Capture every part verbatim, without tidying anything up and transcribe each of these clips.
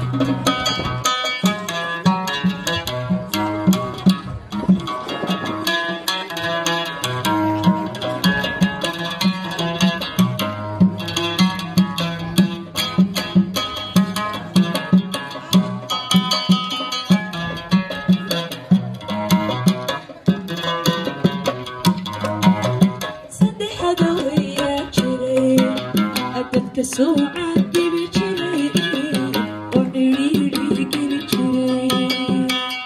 So I give it to you, or do you give it to you?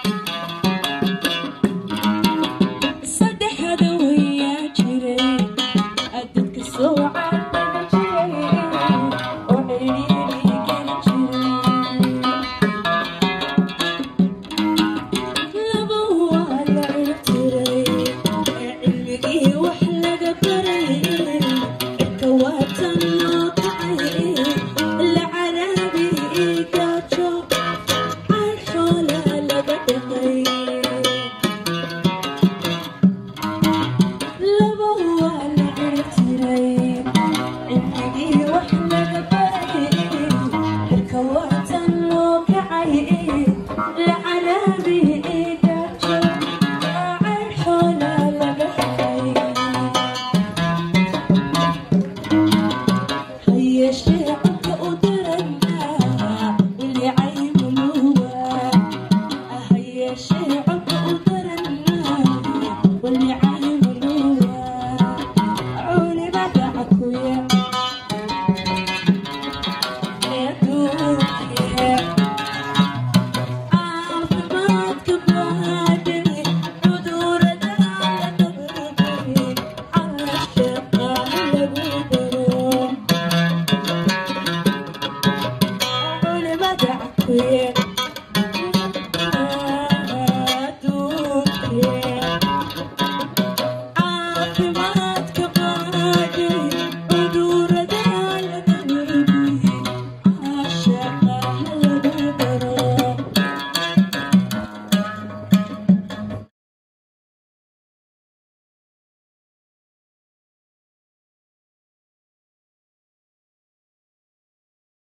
So the other way I did it, I did so I give it to you, or do you give it to you? Love what I love today, ilmي وحلق بري, كواتن yeah.